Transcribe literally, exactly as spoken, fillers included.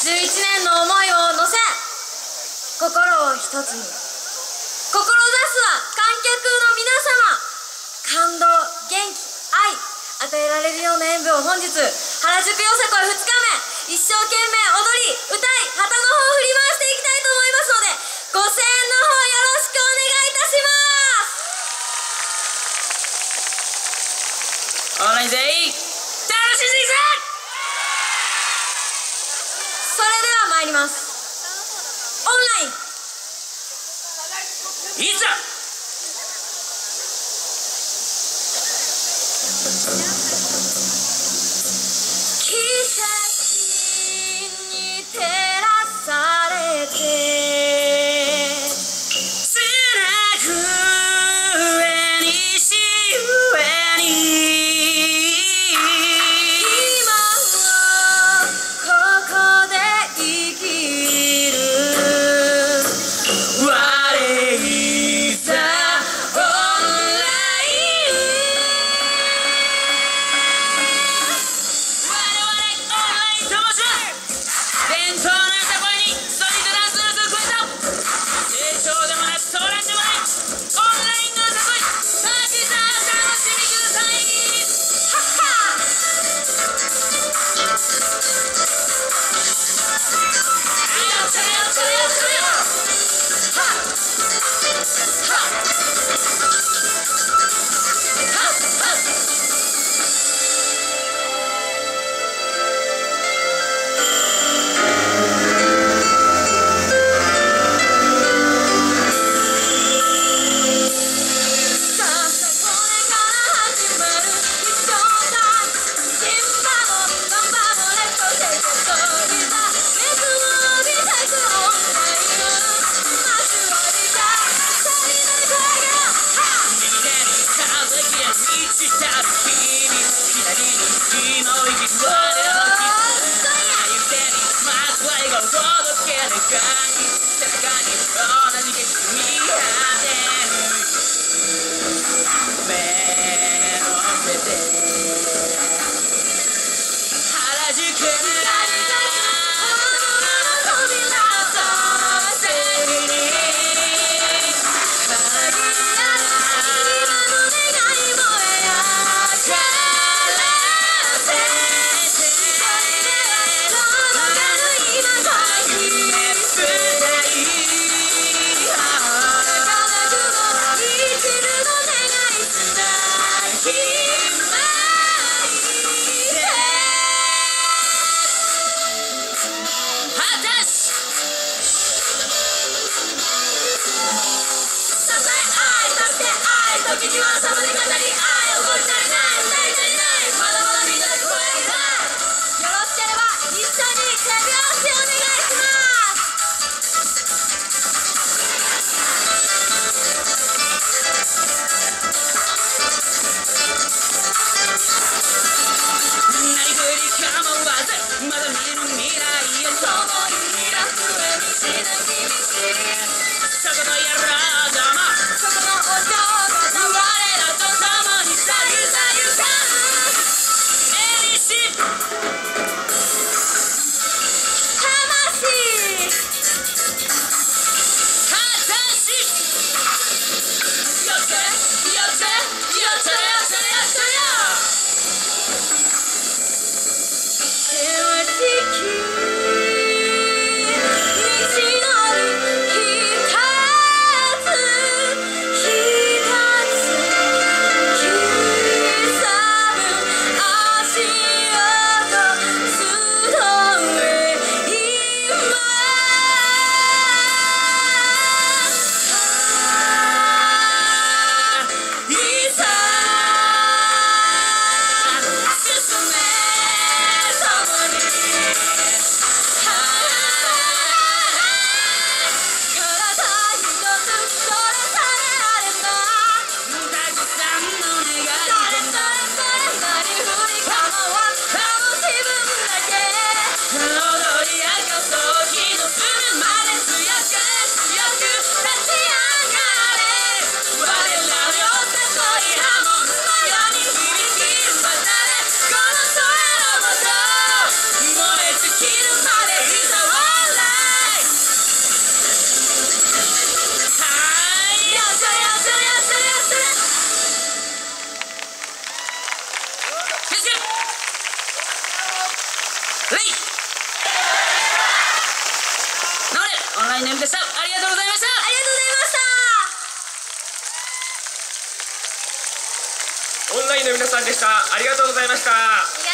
じゅういちねんの思いを乗せ、心を一つに志すは観客の皆様、感動、元気、愛与えられるような演舞を本日原宿よさこいふつかめ一生懸命踊り歌い旗の方を振り回していきたいと思いますので、ご声援の方よろしくお願いいたします。 オンライン全員楽しんでいくぜ。 それでは参ります。オンラインいざ。 季節に照らされてつなぐ上にし上に今をここで生きる我いざオンライン我々オンラインと申します伝統のよさこいにストリートダンスの特別と成長でもなくソーランでもないオンラインのよさこいたくさんお楽しみください。はっはそれよそれよそれよはっはっはっはっさあさあこれから始まる一生だ。金馬もバンバもレッドシェイクとリザ熱の帯たくオンライン足割りじゃ足りない声がはっ右手に風切り満ちたる日々左に息の息我らの絆右手にまずは笑顔届け願い背中に同じ景色見張って目を伏せて原宿時にはサブで語り愛をごり足りない歌い足りないまだまだみんなで声がよろしければ一緒に手拍子お願いしなりふり構わずまだ見ぬ未来を共に開く道なき道そこの野郎どもます。そこのお嬢我らと共にさゆさゆかえりし魂はたしよせよせよせよせよせよ険しき道のりレイノーレオンラインのみでした。ありがとうございました。 ありがとうございました。 オンラインの皆さんでした。ありがとうございました。